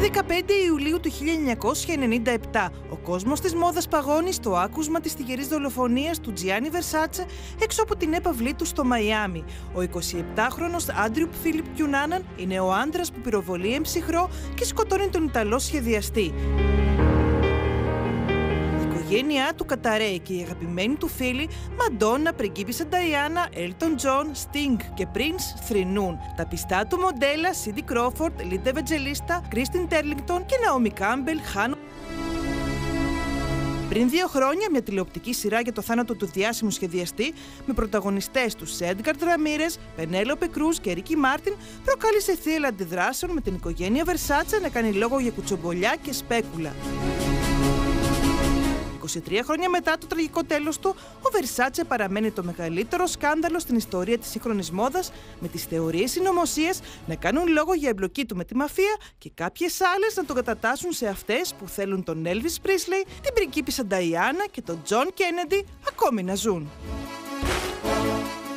15 Ιουλίου του 1997, ο κόσμος της μόδας παγώνει στο άκουσμα της τυχερής δολοφονίας του Τζιάννι Βερσάτσε έξω από την έπαυλή του στο Μαϊάμι. Ο 27χρονος Άντριου Φίλιπ Κιουνάναν είναι ο άντρας που πυροβολεί εμψυχρό και σκοτώνει τον Ιταλό σχεδιαστή. Η οικογένειά του καταραίει και οι αγαπημένοι του φίλοι Μαντόνα, πριγκίπισσα Νταϊάννα, Έλτον Τζον, Στινγκ και Πρινς θρηνούν. Τα πιστά του μοντέλα Σίντι Κρόφορντ, Λίντα Ευαντζελίστα, Κρίστιν Τέρλινγκτον και Ναόμι Κάμπελ χάνουν. Πριν 2 χρόνια, μια τηλεοπτική σειρά για το θάνατο του διάσημου σχεδιαστή με πρωταγωνιστές τους Έντγκαρ Ραμίρες, Πενέλοπε Κρούς και Ρίκι Μάρτιν προκάλεσε θύελλα αντιδράσεων με την οικογένεια Βερσάτσε να κάνει λόγο για κουτσομπολιά και σπέκουλα. 23 χρόνια μετά το τραγικό τέλος του, ο Βερσάτσε παραμένει το μεγαλύτερο σκάνδαλο στην ιστορία της σύγχρονης μόδας, με τις θεωρίες συνωμοσίας να κάνουν λόγο για εμπλοκή του με τη μαφία και κάποιες άλλες να τον κατατάσσουν σε αυτές που θέλουν τον Έλβις Πρίσλεϊ, την πριγκίπισσα Νταϊάννα και τον Τζον Κέννεντι ακόμη να ζουν.